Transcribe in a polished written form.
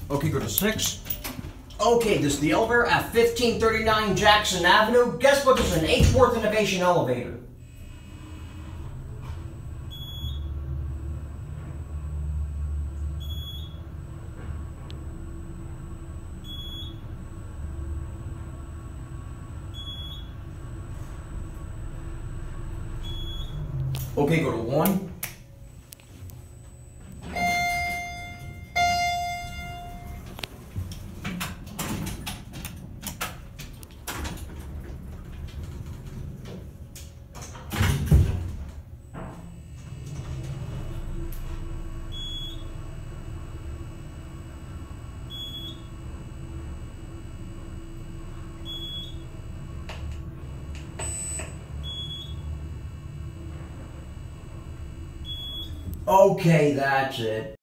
Okay, go to 6. Okay, this is the elevator at 1539 Jackson Avenue. Guest book is an H-Worth Innovation elevator. Okay, go to 1. Okay, that's it.